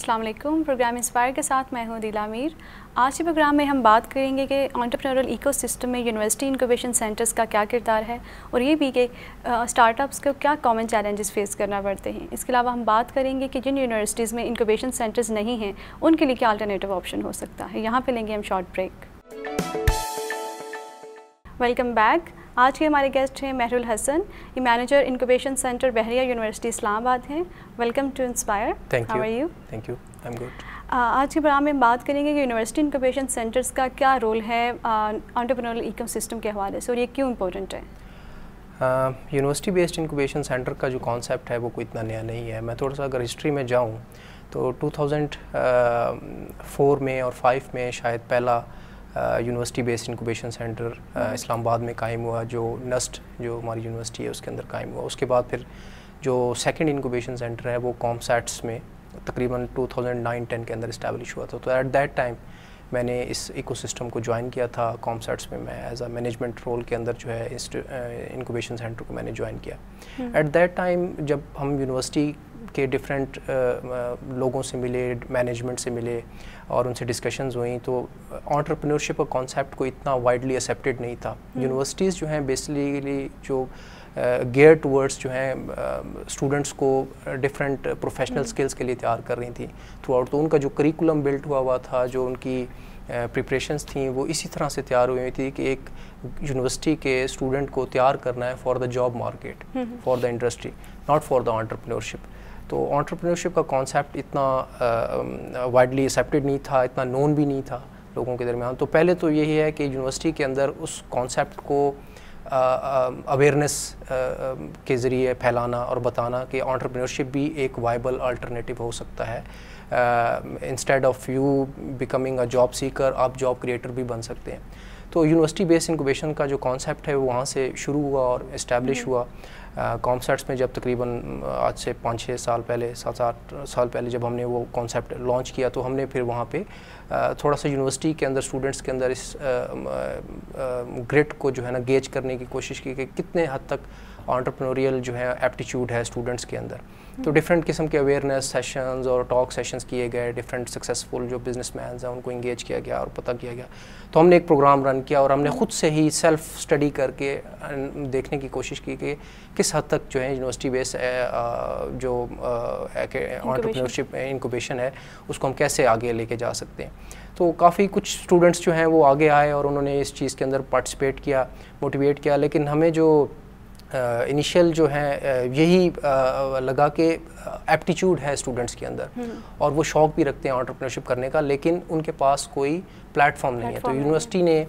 السلام علیکم. Programme inspire کے ساتھ میں ہوں دیلا میر. آج کے پروگرام میں ہم بات کریں گے کہ انٹرپرینورل ایکو سسٹم میں یونیورسٹی انکوبیشن سینٹرز کا کیا کردار ہے اور یہ بھی کہ اسٹارٹ اپس کو کیا کامن چیلنجز فیس کرنا پڑتے ہیں. اس کے علاوہ ہم بات کریں گے کہ جن یونیورسٹیز میں انکوبیشن سینٹرز نہیں ہیں ان کے لیے کیا الٹرنیٹیو آپشن ہو سکتا ہے. یہاں پہ لیں گے ہم شارٹ بریک. Welcome back. آج کے ہمارے گیسٹ ہیں مہر الحسن. یہ manager incubation centre Bahria university Islamabad ہیں. Welcome to Inspire. Thank you. آج کے پروگرام میں ہم بات کریں گے کہ یونیورسٹی انکوبیشن سینٹرز کا کیا رول ہے انٹرپرینورل ایکو سسٹم کے حوالے سے اور یہ کیوں امپورٹنٹ ہے. یونیورسٹی بیسڈ انکوبیشن سینٹر کا جو کانسیپٹ ہے وہ کوئی اتنا نیا نہیں ہے. میں تھوڑا سا اگر ہسٹری میں جاؤں تو 2004 میں اور 5 میں شاید پہلا university based incubation centre Islamabad میں قائم ہوا, جو نسٹ جو ہماری یونیورسٹی ہے اس کے اندر قائم ہوا. اس کے بعد پھر جو سیکنڈ انکوبیشن سینٹر ہے وہ کامسیٹس میں تقریباً 2009-10 کے اندر اسٹیبلش ہوا تھا. تو ایٹ دیٹ ٹائم میں نے اس ایکو سسٹم کو جوائن کیا تھا. کامسیٹس میں میں ایز اے مینجمنٹ رول کے اندر جو ہے انکوبیشن سینٹر کو میں نے جوائن کیا. ایٹ دیٹ ٹائم جب ہم یونیورسٹی کے ڈفرینٹ لوگوں سے ملے, مینجمنٹ سے ملے اور ان سے ڈسکشنز ہوئیں تو انٹرپرینورشپ کا کانسیپٹ کو اتنا وائڈلی ایکسیپٹیڈ نہیں تھا. یونیورسٹیز جو ہیں بیسیکلی جو گیئر ٹورڈس جو ہیں اسٹوڈنٹس کو ڈفرینٹ پروفیشنل سکلز کے لیے تیار کر رہی تھیں تھرو آؤٹ. تو ان کا جو کریکولم بلڈ ہوا تھا, جو ان کی پریپریشنز تھیں وہ اسی طرح سے تیار ہوئی تھی کہ ایک یونیورسٹی کے اسٹوڈنٹ کو تیار کرنا ہے for the job market, for the industry, not for the entrepreneurship. تو انٹرپرینورشپ کا کانسیپٹ اتنا وائڈلی ایکسیپٹیڈ نہیں تھا, اتنا نون بھی نہیں تھا لوگوں کے درمیان. تو پہلے تو یہی ہے کہ یونیورسٹی کے اندر اس کانسیپٹ کو اویئرنیس کے ذریعے پھیلانا اور بتانا کہ انٹرپرینورشپ بھی ایک وائبل الٹرنیٹیو ہو سکتا ہے. Instead of you becoming a job seeker آپ جاب کریٹر بھی بن سکتے ہیں. تو یونیورسٹی بیس انکوبیشن کا جو کانسیپٹ ہے وہ وہاں سے شروع ہوا اور اسٹیبلش ہوا. کامسیٹس میں جب تقریباً آج سے 5-6 سال پہلے 7-8 سال پہلے جب ہم نے وہ کانسیپٹ لانچ کیا تو ہم نے پھر وہاں پہ تھوڑا سا یونیورسٹی کے اندر اسٹوڈنٹس کے اندر اس گریڈ کو جو ہے نا گیج کرنے کی کوشش کی کہ کتنے حد تک انٹرپرینوریل جو ہے ایپٹیچیوڈ ہے اسٹوڈنٹس کے اندر. تو ڈفرینٹ قسم کے اویئرنیس سیشنز اور ٹاک سیشنز کیے گئے. ڈفرینٹ سکسیزفل جو بزنس مینز ہیں ان کو انگیج کیا گیا اور پتہ کیا گیا. تو ہم نے ایک پروگرام رن کیا اور ہم نے خود سے ہی سیلف اسٹڈی کر کے دیکھنے کی کوشش کی کہ کس حد تک جو ہے یونیورسٹی بیس جو انٹرپرینورشپ انکوبیشن ہے اس کو ہم کیسے آگے لے کے جا سکتے ہیں. تو کافی کچھ اسٹوڈنٹس جو ہیں وہ آگے آئے اور انہوں نے اس چیز کے اندر پارٹیسپیٹ کیا, موٹیویٹ کیا. لیکن ہمیں جو انیشیل جو ہے یہی لگا کہ ایپٹیچیوڈ ہے اسٹوڈنٹس کے اندر اور وہ شوق بھی رکھتے ہیں انٹرپرینورشپ کرنے کا, لیکن ان کے پاس کوئی پلیٹ فارم نہیں ہے. تو یونیورسٹی نے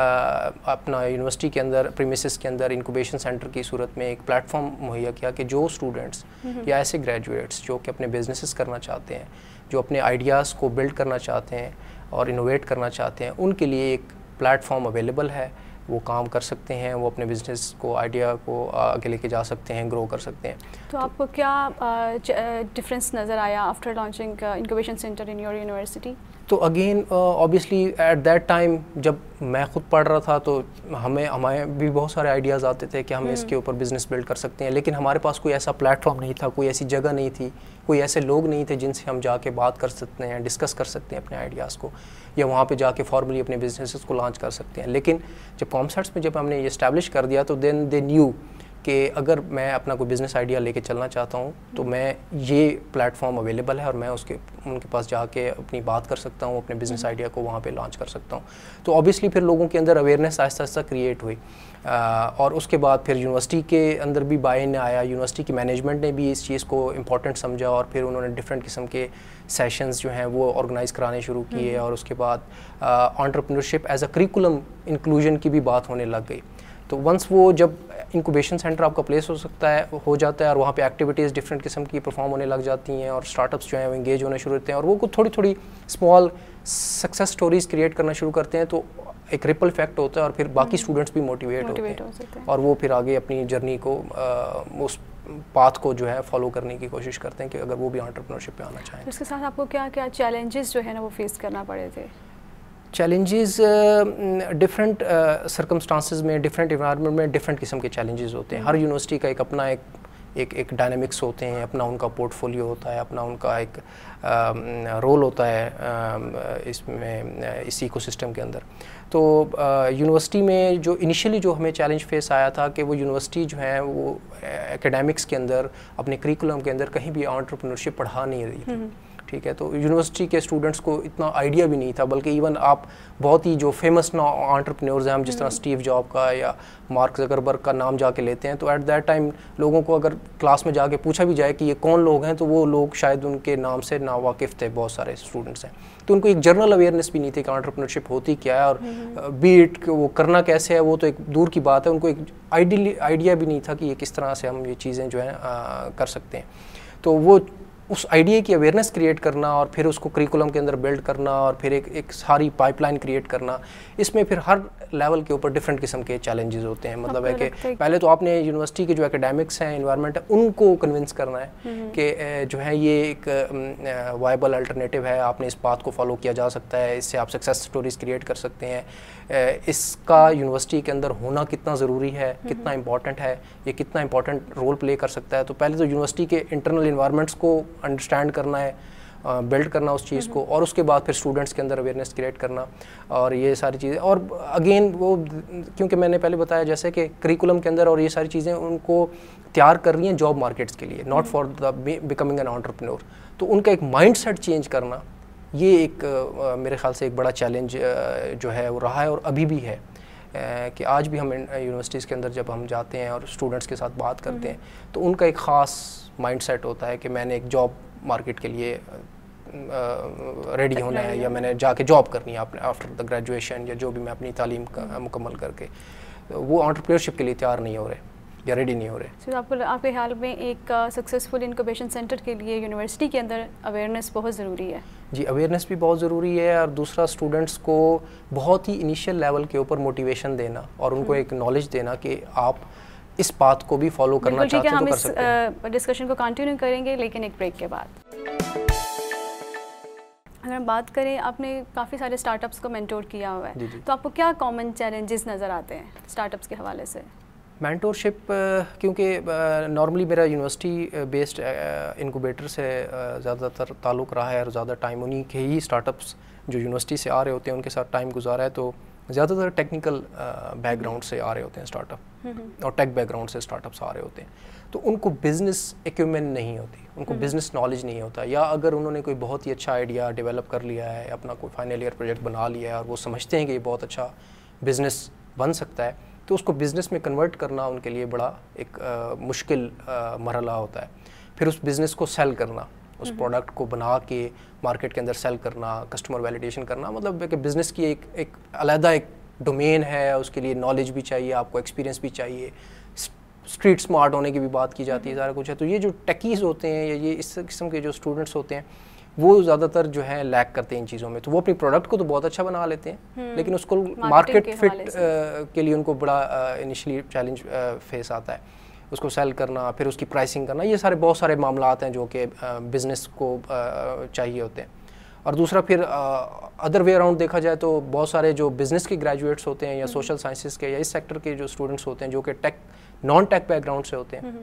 اپنا یونیورسٹی کے اندر پریمیسز کے اندر انکوبیشن سینٹر کی صورت میں ایک پلیٹ فارم مہیا کیا کہ جو اسٹوڈنٹس یا ایسے گریجویٹس جو کہ اپنے بزنسز کرنا چاہتے ہیں, جو اپنے آئیڈیاز کو بلڈ کرنا چاہتے ہیں اور انوویٹ کرنا چاہتے ہیں, ان کے لیے ایک پلیٹ فارم اویلیبل ہے. وہ کام کر سکتے ہیں, وہ اپنے بزنس کو آئیڈیا کو آگے لے کے جا سکتے ہیں, گرو کر سکتے ہیں. تو آپ کو کیا ڈفرینس نظر آیا after launching incubation centre in your university? تو again obviously at that time جب میں خود پڑھ رہا تھا تو ہمیں بھی بہت سارے آئیڈیاز آتے تھے کہ ہم اس کے اوپر بزنس بلڈ کر سکتے ہیں, لیکن ہمارے پاس کوئی ایسا پلیٹ فارم نہیں تھا, کوئی ایسی جگہ نہیں تھی, کوئی ایسے لوگ نہیں تھے جن سے ہم جا کے بات کر سکتے ہیں, ڈسکس کر سکتے ہیں اپنے آئیڈیاز کو, یا وہاں پہ جا کے فارملی اپنے بزنسز کو لانچ کر سکتے ہیں. لیکن جب کامسیٹس میں جب ہم نے یہ اسٹیبلش کر دیا تو دین دے نیو کہ اگر میں اپنا کوئی بزنس آئیڈیا لے کے چلنا چاہتا ہوں تو میں یہ پلیٹ فارم اویلیبل ہے اور میں ان کے پاس جا کے اپنی بات کر سکتا ہوں, اپنے بزنس آئیڈیا کو وہاں پہ لانچ کر سکتا ہوں. تو اوبیسلی پھر لوگوں کے اندر اویئرنیس آہستہ آہستہ کریٹ ہوئی اور اس کے بعد پھر یونیورسٹی کے اندر بھی بائی ان آیا. یونیورسٹی کی مینجمنٹ نے بھی اس چیز کو امپورٹنٹ سمجھا اور پھر انہوں نے ڈفرینٹ قسم کے سیشنز جو ہیں وہ آرگنائز کرانے شروع کیے اور اس کے بعد entrepreneurship as a curriculum inclusion کی بھی بات ہونے لگ گئی. تو ونس وہ جب انکوبیشن سینٹر آپ کا پلیس ہو جاتا ہے اور وہاں پہ ایکٹیویٹیز ڈفرینٹ قسم کی پرفارم ہونے لگ جاتی ہیں اور اسٹارٹ اپس جو ہیں وہ انگیج ہونا شروع ہوتے ہیں اور وہ تھوڑی تھوڑی اسمال سکسیس اسٹوریز کریٹ کرنا شروع کرتے ہیں, تو ایک ریپل افیکٹ ہوتا ہے اور پھر باقی اسٹوڈنٹس بھی موٹیویٹ ہوتے ہیں اور وہ پھر آگے اپنی جرنی کو اس پاتھ کو جو ہے فالو کرنے کی کوشش کرتے ہیں کہ اگر وہ بھی انٹرپرینورشپ پہ آنا چاہیں. اس کے ساتھ آپ کو کیا کیا چیلنجز جو ہے نا وہ فیس کرنا پڑے تھے؟ چیلنجز ڈفرینٹ سرکمسٹانسز میں, ڈفرینٹ انوائرمنٹ میں ڈفرینٹ قسم کے چیلنجز ہوتے ہیں. ہر یونیورسٹی کا ایک اپنا ایک ایک ڈائنامکس ہوتے ہیں, اپنا ان کا پورٹ فولیو ہوتا ہے, اپنا ان کا ایک رول ہوتا ہے اس میں, اس ایکو سسٹم کے اندر. تو یونیورسٹی میں جو انیشلی جو ہمیں چیلنج فیس آیا تھا کہ وہ یونیورسٹی جو ہے وہ اکیڈیمکس کے اندر, اپنے کریکولم کے اندر کہیں بھی انٹرپرینورشپ پڑھا نہیں رہی تھی. ٹھیک ہے, تو یونیورسٹی کے اسٹوڈنٹس کو اتنا آئیڈیا بھی نہیں تھا, بلکہ ایون آپ بہت ہی جو فیمس انٹرپرینورز ہیں, ہم جس طرح اسٹیو جاب کا یا مارک زکربرگ کا نام جا کے لیتے ہیں, تو ایٹ دیٹ ٹائم لوگوں کو اگر کلاس میں جا کے پوچھا بھی جائے کہ یہ کون لوگ ہیں, تو وہ لوگ شاید ان کے نام سے ناواقف تھے, بہت سارے اسٹوڈنٹس ہیں. تو ان کو ایک جنرل اویئرنیس بھی نہیں تھی کہ انٹرپرینورشپ ہوتی کیا ہے, اور بی ایڈ وہ کرنا کیسے ہے وہ تو ایک دور کی بات ہے. ان کو ایک آئیڈیا بھی نہیں تھا کہ یہ کس طرح سے ہم یہ چیزیں جو ہیں کر سکتے ہیں. تو وہ اس آئیڈیا کی اویئرنیس کریٹ کرنا, اور پھر اس کو کریکولم کے اندر بلڈ کرنا, اور پھر ایک ساری پائپ لائن کریٹ کرنا, اس میں پھر ہر لیول کے اوپر ڈفرینٹ قسم کے چیلنجز ہوتے ہیں. مطلب ہے کہ پہلے تو آپ نے یونیورسٹی کے جو اکیڈیمکس ہیں, انوائرمنٹ ہے, ان کو کنونس کرنا ہے کہ جو ہے یہ ایک وائبل الٹرنیٹیو ہے, آپ نے اس بات کو فالو کیا جا سکتا ہے, اس سے آپ سکسیس سٹوریز کریٹ کر سکتے ہیں. اس کا یونیورسٹی کے اندر ہونا کتنا ضروری ہے, کتنا امپورٹنٹ ہے, یہ کتنا امپورٹنٹ رول پلے کر سکتا ہے. تو پہلے تو یونیورسٹی کے انٹرنل انوائرمنٹس کو انڈرسٹینڈ کرنا ہے, بلڈ کرنا اس چیز کو, اور اس کے بعد پھر اسٹوڈنٹس کے اندر اویئرنیس کریٹ کرنا, اور یہ ساری چیزیں. اور اگین وہ کیونکہ میں نے پہلے بتایا جیسے کہ کریکولم کے اندر اور یہ ساری چیزیں ان کو تیار کر رہی ہیں جاب مارکیٹس کے لیے, not for the becoming an entrepreneur. تو ان کا ایک مائنڈ سیٹ چینج کرنا, یہ ایک میرے خیال سے ایک بڑا چیلنج جو ہے وہ رہا ہے, اور ابھی بھی ہے. کہ آج بھی ہم یونیورسٹیز کے اندر جب ہم جاتے ہیں اور اسٹوڈنٹس کے ساتھ بات کرتے ہیں, تو ان کا ایک خاص مائنڈ سیٹ ہوتا ہے کہ میں نے ایک جاب مارکیٹ کے لیے ریڈی ہونا ہے, یا میں نے جا کے جاب کرنی ہے آفٹر دا گریجویشن, یا جو بھی میں اپنی تعلیم مکمل کر کے. وہ انٹرپرینورشپ کے لیے تیار نہیں ہو رہے یا ریڈی نہیں ہو رہے. آپ کے خیال میں ایک سکسیزفل انکوبیشن سینٹر کے لیے یونیورسٹی کے اندر اویئرنیس بہت ضروری ہے؟ جی, اویئرنیس بھی بہت ضروری ہے, اور دوسرا اسٹوڈنٹس کو بہت ہی انیشیل لیول کے اوپر موٹیویشن دینا, اور ان کو ایک نالج دینا کہ آپ اس بات کو بھی فالو کرنا چاہتے ہیں تو کر سکتے ہیں. ہم اس ڈسکشن کو کنٹینیو کریں گے, لیکن ایک بریک کے بعد. اگر ہم بات کریں, آپ نے کافی سارے اسٹارٹ اپس کو مینٹور کیا ہوا ہے, تو آپ کو کیا کامن چیلنجز نظر آتے ہیں اسٹارٹ اپس کے حوالے سے؟ مینٹورشپ, کیونکہ نارملی میرا یونیورسٹی بیسڈ انکوبیٹر سے زیادہ تر تعلق رہا ہے, اور زیادہ ٹائم انہیں کے ہی اسٹارٹ اپس جو یونیورسٹی سے آ رہے ہوتے ہیں ان کے ساتھ ٹائم گزارا ہے. تو زیادہ تر ٹیکنیکل بیک گراؤنڈ سے آ رہے ہوتے ہیں اسٹارٹ اپ, اور ٹیک بیک گراؤنڈ سے اسٹارٹ اپس آ رہے ہوتے ہیں. تو ان کو بزنس ایکوپمنٹ نہیں ہوتی, ان کو بزنس نالج نہیں ہوتا, یا اگر انہوں نے کوئی بہت ہی اچھا آئیڈیا ڈیولپ کر لیا ہے, اپنا کوئی فائنل ایئر پروجیکٹ بنا لیا ہے, اور وہ سمجھتے ہیں کہ یہ بہت اچھا بزنس بن سکتا ہے, تو اس کو بزنس میں کنورٹ کرنا ان کے لیے بڑا ایک مشکل مرحلہ ہوتا ہے. پھر اس بزنس کو سیل کرنا, اس پروڈکٹ کو بنا کے مارکیٹ کے اندر سیل کرنا, کسٹمر ویلیڈیشن کرنا, مطلب کہ بزنس کی ایک علیحدہ ایک ڈومین ہے, اس کے لیے نالج بھی چاہیے, آپ کو ایکسپیرینس بھی چاہیے, اسٹریٹ اسمارٹ ہونے کی بھی بات کی جاتی ہے, سارا کچھ ہے. تو یہ جو ٹیکیز ہوتے ہیں, یا یہ اس قسم کے جو اسٹوڈنٹس ہوتے ہیں, وہ زیادہ تر جو ہے لیک کرتے ہیں ان چیزوں میں. تو وہ اپنی پروڈکٹ کو تو بہت اچھا بنا لیتے ہیں, لیکن اس کو مارکیٹ فٹ کے لیے ان کو بڑا انیشلی چیلنج فیس آتا ہے, اس کو سیل کرنا, پھر اس کی پرائسنگ کرنا. یہ سارے بہت سارے معاملات ہیں جو کہ بزنس کو چاہیے ہوتے ہیں. اور دوسرا پھر ادر وے اراؤنڈ دیکھا جائے تو بہت سارے جو بزنس کے گریجویٹس ہوتے ہیں, یا سوشل سائنسز کے, یا اس سیکٹر کے جو اسٹوڈنٹس ہوتے ہیں جو کہ نان ٹیک بیک گراؤنڈ سے ہوتے ہیں,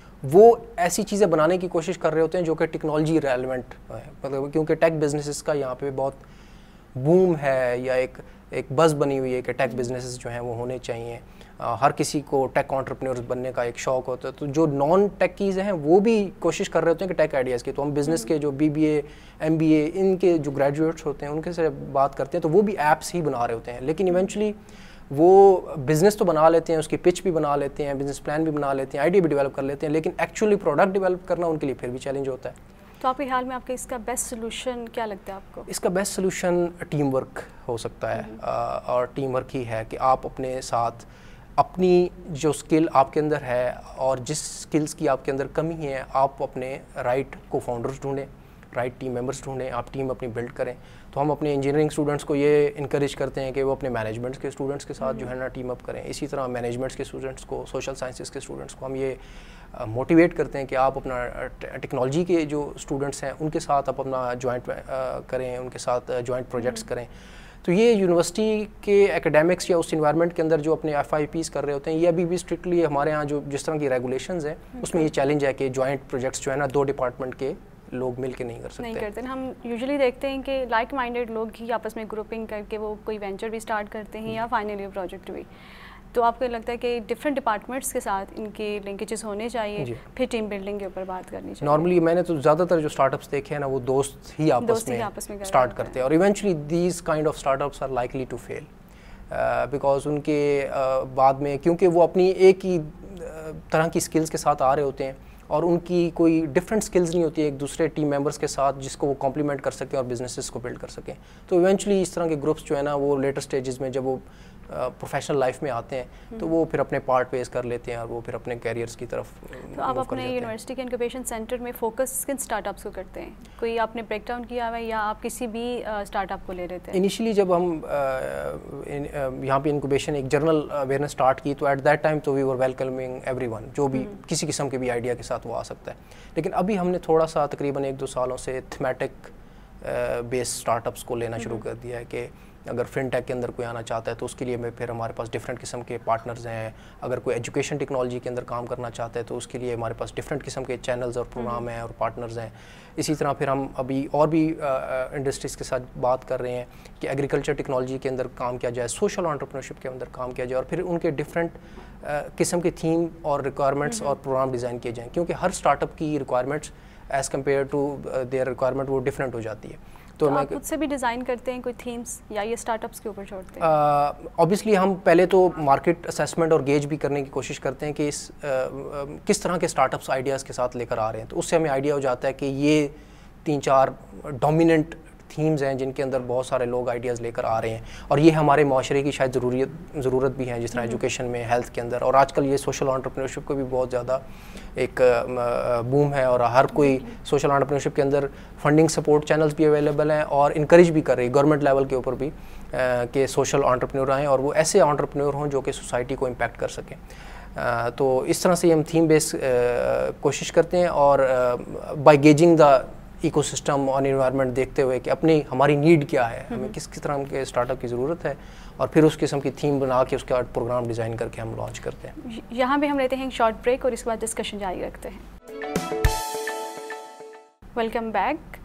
وہ ایسی چیزیں بنانے کی کوشش کر رہے ہوتے ہیں جو کہ ٹیکنالوجی ریلیونٹ ہے. مطلب کیونکہ ٹیک بزنسز کا یہاں پہ بہت بوم ہے, یا ایک بز بنی ہوئی ہے کہ ٹیک بزنسز جو ہیں وہ ہونے چاہیے. ہر کسی کو ٹیک انٹرپرینورز بننے کا ایک شوق ہوتا ہے. تو جو نان ٹیکیز ہیں وہ بھی کوشش کر رہے ہوتے ہیں کہ ٹیک آئیڈیاز کی. تو ہم بزنس کے جو BBA MBA ان کے جو گریجویٹس ہوتے ہیں ان کے سے بات کرتے ہیں, تو وہ بھی ایپس ہی بنا رہے ہوتے ہیں, لیکن ایونچولی وہ بزنس تو بنا لیتے ہیں, اس کی پچ بھی بنا لیتے ہیں, بزنس پلان بھی بنا لیتے ہیں, آئیڈیا بھی ڈیولپ کر لیتے ہیں, لیکن ایکچولی پروڈکٹ ڈیولپ کرنا ان کے لیے پھر بھی چیلنج ہوتا ہے. تو آپ کے خیال میں آپ کے اس کا بیسٹ سلوشن کیا لگتا ہے آپ کو؟ اس کا بیسٹ سلوشن ٹیم ورک ہو سکتا ہے, اور ٹیم ورک ہی ہے کہ آپ اپنے ساتھ اپنی جو اسکل آپ کے اندر ہے, اور جس اسکلس کی آپ کے اندر کمی ہے, آپ اپنے رائٹ کو فاؤنڈرز ڈھونڈیں, رائٹ ٹیم ممبرس ڈھونڈیں, آپ ٹیم اپنی بلڈ کریں. تو ہم اپنے انجینئرنگ اسٹوڈنٹس کو یہ انکریج کرتے ہیں کہ وہ اپنے مینجمنٹس کے اسٹوڈنٹس کے ساتھ جو ہے نا ٹیم اپ کریں. اسی طرح مینجمنٹس کے اسٹوڈنٹس کو, سوشل سائنسز کے اسٹوڈنٹس کو ہم یہ موٹیویٹ کرتے ہیں کہ آپ اپنا ٹیکنالوجی کے جو اسٹوڈنٹس ہیں ان کے ساتھ آپ اپنا جوائنٹ کریں, ان کے ساتھ جوائنٹ پروجیکٹس کریں. تو یہ یونیورسٹی کے ایکیڈیمکس یا اس انوائرمنٹ کے اندر جو اپنے FIPs کر رہے ہوتے ہیں، یہ ابھی بھی اسٹرکٹلی ہمارے ہاں جو جس طرح کی ریگولیشنز ہیں اس میں یہ چیلنج ہے کہ جوائنٹ پروجیکٹس جو ہے نا 2 ڈپارٹمنٹ کے لوگ مل کے نہیں کر سکتے. نہیں کرتے. ہم یوزلی دیکھتے ہیں کہ لائک مائنڈیڈ لوگ ہی آپس میں گروپنگ کر کے وہ کوئی وینچر بھی اسٹارٹ کرتے ہیں یا فائنل ایئر پروجیکٹ بھی. تو آپ کو لگتا ہے کہ ڈفرینٹ ڈپارٹمنٹس کے ساتھ ان کے لنکیجز ہونے چاہیے, پھر ٹیم بلڈنگ کے اوپر بات کرنی چاہیے. نارملی میں نے تو زیادہ تر جو اسٹارٹ اپس دیکھے ہیں نا وہ دوست ہی آپس میں اسٹارٹ کرتے ہیں, اور eventually these kind of start ups are likely to fail because ان کے بعد میں کیونکہ وہ اپنی ایک ہی طرح کی اسکلس کے ساتھ آ رہے ہوتے ہیں اور ان کی کوئی ڈفرینٹ اسکلز نہیں ہوتی ہے ایک دوسرے ٹیم ممبرس کے ساتھ جس کو وہ کمپلیمنٹ کر سکیں اور بزنسز کو بلڈ کر سکیں. تو ایونچولی اس طرح کے گروپس جو ہے نا وہ لیٹر اسٹیجز میں جب وہ پروفیشنل لائف میں آتے ہیں تو وہ پھر اپنے پارٹ پیز کر لیتے ہیں اور وہ پھر اپنے کیریئرس کی طرف. تو آپ اپنے یونیورسٹی کے انکوبیشن سینٹر میں فوکس کن اسٹارٹ اپس کو کرتے ہیں؟ کوئی آپ نے بریک ڈاؤن کیا ہوا ہے یا آپ کسی بھی اسٹارٹ اپ کو لے لیتے ہیں؟ انیشیلی جب ہم یہاں پہ انکوبیشن ایک جنرل اویئرنیس اسٹارٹ کی تو ایٹ دیٹ ٹائم تو we were welcoming everyone, جو بھی کسی قسم کے بھی آئیڈیا کے ساتھ وہ آ سکتا ہے. لیکن ابھی ہم نے تھوڑا سا تقریباً 1-2 سالوں سے تھیمیٹک بیس اسٹارٹ اپس کو لینا شروع کر دیا ہے کہ اگر فن ٹیک کے اندر کوئی آنا چاہتا ہے تو اس کے لیے پھر ہمارے پاس ڈفرینٹ قسم کے پارٹنرز ہیں. اگر کوئی ایجوکیشن ٹیکنالوجی کے اندر کام کرنا چاہتا ہے تو اس کے لیے ہمارے پاس ڈفرینٹ قسم کے چینلز اور پروگرام ہیں اور پارٹنرز ہیں. اسی طرح پھر ہم ابھی اور بھی انڈسٹریز کے ساتھ بات کر رہے ہیں کہ ایگریکلچر ٹیکنالوجی کے اندر کام کیا جائے, سوشل انٹرپرینورشپ کے اندر کام کیا جائے, اور پھر ان کے ڈفرینٹ قسم کے تھیم اور ریکوائرمنٹس اور پروگرام ڈیزائن کیے جائیں, کیونکہ ہر اسٹارٹ اپ کی requirements as compare to their requirement وہ ڈفرینٹ ہو جاتی ہے. تو آپ خود سے بھی ڈیزائن کرتے ہیں کوئی تھیمز یا یہ اسٹارٹ اپس کے اوپر چھوڑتے ہیں؟ اوبیسلی ہم پہلے تو مارکیٹ اسیسمنٹ اور گیج بھی کرنے کی کوشش کرتے ہیں کہ کس طرح کے اسٹارٹ اپس آئیڈیاز کے ساتھ لے کر آ رہے ہیں, تو اس سے ہمیں آئیڈیا ہو جاتا ہے کہ یہ 3-4 ڈومیننٹ تھیمز ہیں جن کے اندر بہت سارے لوگ آئیڈیاز لے کر آ رہے ہیں, اور یہ ہمارے معاشرے کی شاید ضرورت بھی ہے, جس طرح ایجوکیشن میں, ہیلتھ کے اندر, اور آج کل یہ سوشل انٹرپرینورشپ کو بھی بہت زیادہ ایک بوم ہے, اور ہر کوئی سوشل انٹرپرینورشپ کے اندر فنڈنگ سپورٹ چینلز بھی اویلیبل ہیں اور انکریج بھی کر رہی ہے گورنمنٹ لیول کے اوپر بھی کہ سوشل انٹرپرینور آئیں اور وہ ایسے انٹرپرینور ہوں جو کہ سوسائٹی کو امپیکٹ کر سکیں. تو اس طرح سے ہم تھیم بیس کوشش کرتے ہیں, اور by gauging the ecosystem اور انوائرمنٹ دیکھتے ہوئے کہ ہماری نیڈ کیا ہے, ہمیں کس طرح کے اسٹارٹ اپ کی ضرورت ہے, اور پھر اس قسم کی تھیم بنا کے اس کے بعد پروگرام ڈیزائن کر کے ہم لانچ کرتے ہیں. یہاں بھی ہم لیتے ہیں ایک شارٹ بریک اور اس کے بعد ڈسکشن جاری رکھتے ہیں. Welcome back.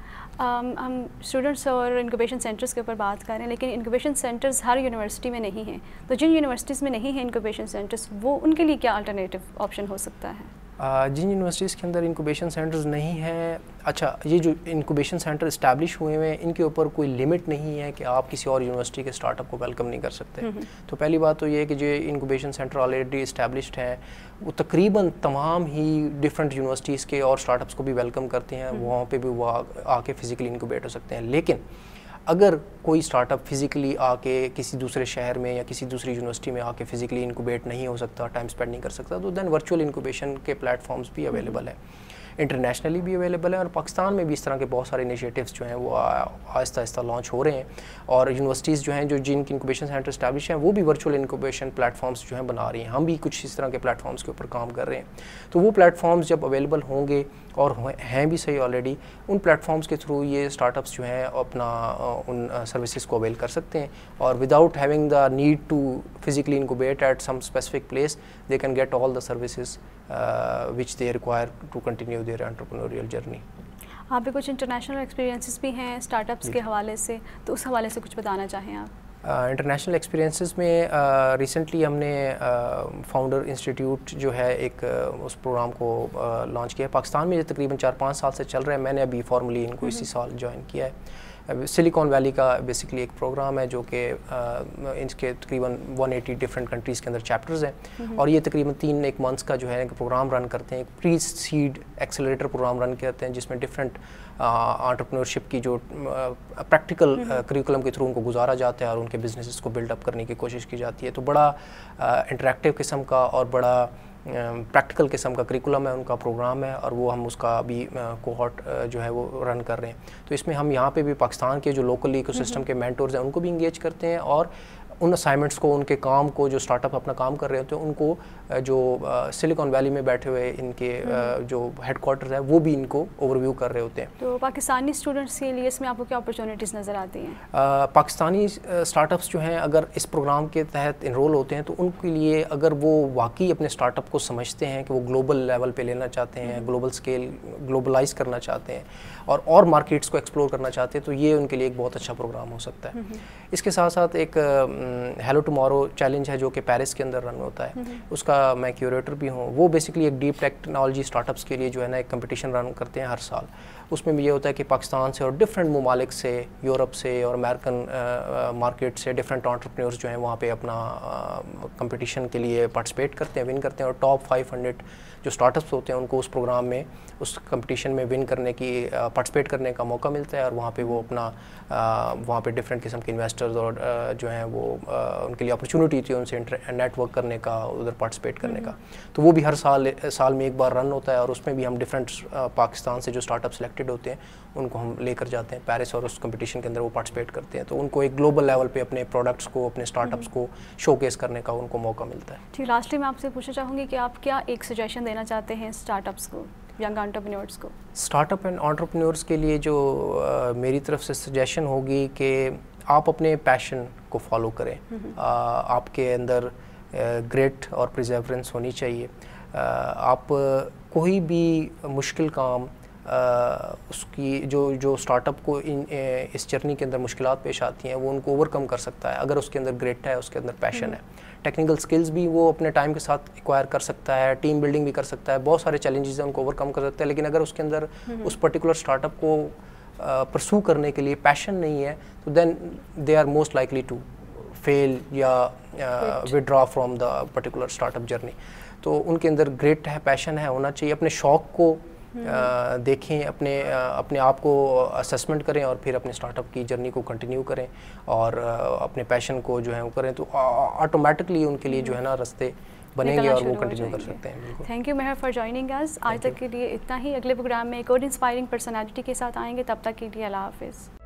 ہم اسٹوڈنٹس اور انکوبیشن سینٹرز کے اوپر بات کر رہے ہیں, لیکن انکوبیشن سینٹرز ہر یونیورسٹی میں نہیں ہیں. تو جن یونیورسٹیز میں نہیں ہیں انکوبیشن سینٹرز, وہ ان کے لیے کیا الٹرنیٹیو آپشن ہو سکتا ہے؟ جن یونیورسٹیز کے اندر انکوبیشن سینٹرز نہیں ہیں, اچھا یہ جو انکوبیشن سینٹر اسٹیبلش ہوئے ہیں ان کے اوپر کوئی لمٹ نہیں ہے کہ آپ کسی اور یونیورسٹی کے اسٹارٹ اپ کو ویلکم نہیں کر سکتے. تو پہلی بات تو یہ ہے کہ جو انکوبیشن سینٹر آلریڈی اسٹیبلشڈ ہیں وہ تقریباً تمام ہی ڈفرینٹ یونیورسٹیز کے اور اسٹارٹ اپس کو بھی ویلکم کرتے ہیں, وہاں پہ بھی وہ آ کے فزیکلی انکوبیٹ ہو سکتے ہیں. لیکن اگر کوئی اسٹارٹ اپ فزیکلی آ کے کسی دوسرے شہر میں یا کسی دوسری یونیورسٹی میں آ کے فزیکلی انکوبیٹ نہیں ہو سکتا, ٹائم اسپینڈ نہیں کر سکتا, تو دین ورچوئل انکوبیشن کے پلیٹ فارمز بھی اویلیبل ہیں, انٹرنیشنلی بھی اویلیبل ہیں, اور پاکستان میں بھی اس طرح کے بہت سارے انیشیٹیوز جو ہیں وہ آہستہ آہستہ لانچ ہو رہے ہیں. اور یونیورسٹیز جو ہیں جن کی انکوبیشن سینٹر اسٹیبلش ہیں وہ بھی ورچوئل انکوبیشن پلیٹ فارمز جو ہیں بنا رہی ہیں. ہم بھی کچھ اس طرح کے پلیٹ فارمز کے اوپر کام کر رہے ہیں. تو وہ پلیٹ فارمز جب اویلیبل ہوں گے, اور ہیں بھی صحیح آلریڈی, ان پلیٹ فارمز کے تھرو یہ اسٹارٹ اپس جو ہیں اپنا ان سروسز کو اویل کر سکتے ہیں, اور without having the need to physically incubate at some specific place they can get all the services which they require to continue their entrepreneurial journey. آپ پہ کچھ انٹرنیشنل ایکسپیرینسز بھی ہیں اسٹارٹ اپس کے حوالے سے, تو اس حوالے سے کچھ بتانا چاہیں آپ؟ انٹرنیشنل ایکسپیرینسز میں ریسنٹلی ہم نے فاؤنڈر انسٹیٹیوٹ جو ہے ایک اس پروگرام کو لانچ کیا ہے. پاکستان میں یہ تقریباً 4-5 سال سے چل رہا ہے, میں نے ابھی فارملی ان کو اسی سال جوائن کیا ہے. سلیکون ویلی کا بیسکلی ایک پروگرام ہے جو کہ اس کے تقریباً 180 ڈفرینٹ کنٹریز کے اندر چیپٹرز ہیں, اور یہ تقریباً 3 منتھس کا جو ہے پروگرام رن کرتے ہیں. ایک pre seed accelerator programme run کرتے ہیں جس میں ڈفرینٹ انٹرپرینورشپ کی جو پریکٹیکل کریکولم کے تھرو ان کو گزارا جاتا ہے اور ان کے بزنسز کو بلڈ اپ کرنے کی کوشش کی جاتی ہے. تو بڑا انٹریکٹیو قسم کا اور بڑا پریکٹیکل قسم کا کریکولم ہے, ان کا پروگرام ہے, اور وہ ہم اس کا ابھی کوہارٹ جو ہے وہ رن کر رہے ہیں. تو اس میں ہم یہاں پہ بھی پاکستان کے جو لوکل ایکو سسٹم کے مینٹورز ہیں ان کو بھی انگیج کرتے ہیں, اور ان اسائنمنٹس کو, ان کے کام کو, جو اسٹارٹ اپ اپنا کام کر رہے ہوتے ہیں ان کو جو سلیکان ویلی میں بیٹھے ہوئے ان کے جو ہیڈ کوارٹرز ہے وہ بھی ان کو اوور ویو کر رہے ہوتے ہیں. تو پاکستانی اسٹوڈنٹس کے لیے اس میں آپ کو کیا اپرچونیٹیز نظر آتی ہیں؟ پاکستانی اسٹارٹ اپس جو ہیں اگر اس پروگرام کے تحت انرول ہوتے ہیں تو ان کے لیے اگر وہ واقعی اپنے اسٹارٹ اپ کو سمجھتے ہیں کہ وہ گلوبل لیول پہ لینا چاہتے ہیں, گلوبل اسکیل گلوبلائز کرنا چاہتے ہیں اور مارکیٹس کو ایکسپلور کرنا چاہتے ہیں, تو یہ ان کے لیے ایک بہت اچھا پروگرام ہو سکتا ہے. اس کے ساتھ ساتھ ایک ہیلو ٹمارو چیلنج ہے جو کہ پیرس کے اندر رن ہوتا ہے, اس کا میں کیوریٹر بھی ہوں. وہ بیسکلی ایک ڈیپ ٹیکنالوجی اسٹارٹ اپس کے لیے جو ہے نا ایک کمپٹیشن رن کرتے ہیں ہر سال. اس میں بھی یہ ہوتا ہے کہ پاکستان سے اور ڈفرینٹ ممالک سے, یورپ سے اور امریکن مارکیٹ سے ڈفرینٹ انٹرپرینورز جو ہیں وہاں پہ اپنا کمپٹیشن کے لیے پارٹیسپیٹ کرتے ہیں, ون کرتے ہیں, اور ٹاپ 500 جو اسٹارٹ اپس ہوتے ہیں ان کو اس پروگرام میں اس کمپٹیشن میں ون کرنے کی پارٹیسپیٹ کرنے کا موقع ملتا ہے, اور وہاں پہ وہ اپنا وہاں پہ ڈفرینٹ قسم کے انویسٹرز اور جو ہیں وہ ان کے لیے اپرچونیٹی تھی ان سے نیٹ ورک کرنے کا, ادھر پارٹیسپیٹ کرنے کا. تو وہ بھی ہر سال میں ایک بار رن ہوتا ہے, اور اس میں بھی ہم ڈفرینٹ پاکستان سے جو اسٹارٹ اپ سلیکٹڈ ہوتے ہیں ان کو ہم لے کر جاتے ہیں پیرس, اور اس کمپٹیشن کے اندر وہ پارٹیسپیٹ کرتے ہیں. تو ان کو ایک گلوبل لیول پہ اپنے پروڈکٹس کو, اپنے اسٹارٹ اپس کو شو کیس کرنے کا ان کو موقع ملتا ہے. جی, لاسٹلی میں آپ سے پوچھنا چاہوں گی کہ آپ کیا ایک سجیشن دینا چاہتے ہیں اسٹارٹ اپس کو, ینگ انٹرپرینورس کو؟ اسٹارٹ اپ اینڈ انٹرپرینورس کے لیے جو میری طرف سے سجیشن ہوگی کہ آپ اپنے پیشن کو فالو کریں. آپ کے اندر گریٹ اور پرزیورنس ہونی چاہیے. آپ کوئی بھی مشکل کام اس کی جو اسٹارٹ اپ کو اس جرنی کے اندر مشکلات پیش آتی ہیں وہ ان کو اوور کم کر سکتا ہے اگر اس کے اندر گریٹ ہے, اس کے اندر پیشن ہے. ٹیکنیکل سکلز بھی وہ اپنے ٹائم کے ساتھ ایکوائر کر سکتا ہے, ٹیم بلڈنگ بھی کر سکتا ہے, بہت سارے چیلنجز ہیں ان کو اوور کم کر سکتا ہے. لیکن اگر اس کے اندر اس پرٹیکولر اسٹارٹ اپ کو پرسو کرنے کے لیے پیشن نہیں ہے تو then they are most likely to fail یا withdraw from the particular startup journey. تو ان کے اندر گریٹ ہے, پیشن ہے, ہونا چاہیے. اپنے شوق کو دیکھیں, اپنے آپ کو اسسمنٹ کریں, اور پھر اپنے اسٹارٹ اپ کی جرنی کو کنٹینیو کریں, اور اپنے پیشن کو جو ہے وہ کریں, تو آٹومیٹکلی ان کے لیے جو ہے نا راستے بنیں گے اور وہ کنٹینیو کر سکتے ہیں. Thank you Mehr for joining us. آج تک کے لیے اتنا ہی. اگلے پروگرام میں ایک اور انسپائرنگ پرسنالٹی کے ساتھ آئیں گے. تب تک کے لیے اللہ حافظ.